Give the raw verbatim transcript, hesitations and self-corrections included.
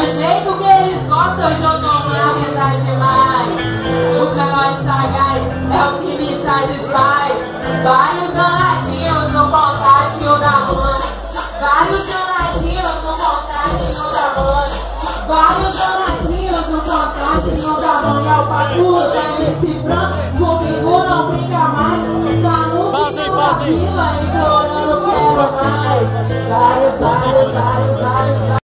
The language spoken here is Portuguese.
Do jeito que eles gostam, eu jogo uma verdade demais. Os menores sagazes é os que me satisfaz. Vários danadinhos no contatinho da mãe. Vários danadinhos no contatinho da mãe. Vários danadinhos no contatinho da mãe. É o bagulho da M C Fran. Comigo não brinca mais. Tá no fim da fila, implorando quero mais. Vários, vários, vários, vários, vários.